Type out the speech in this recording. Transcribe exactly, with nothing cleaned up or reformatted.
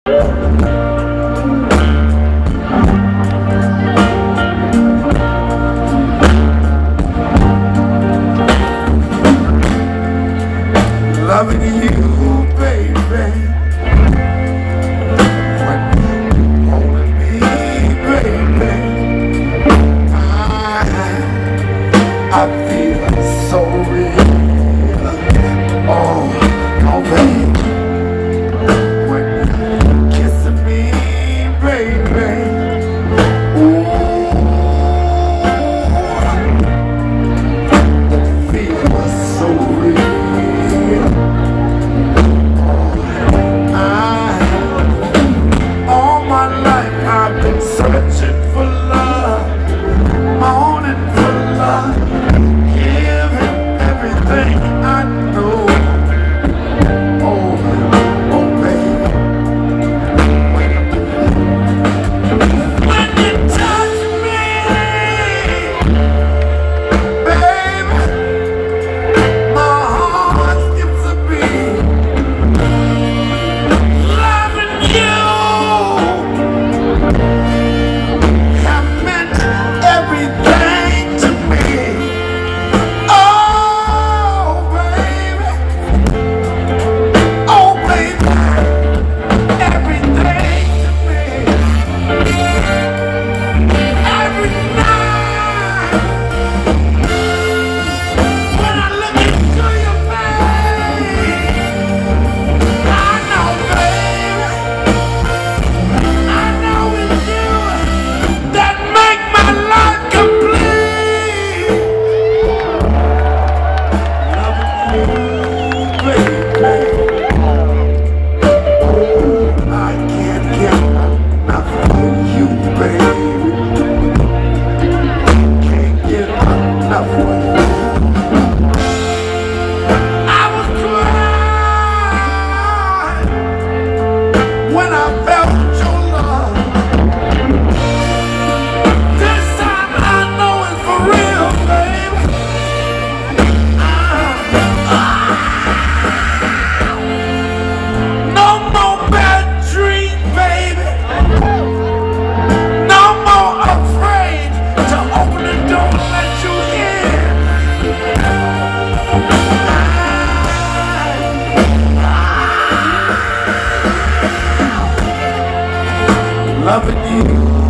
Loving you, baby, when you holding me, baby, I, I feel so real. Oh, oh, baby, when you're kissing me, baby, ooh, that feels so real. Searching for love, mourning for love, give him everything I know. Oh, oh, baby, when you touch me, baby, my heart skips a beat. Loving you loving you.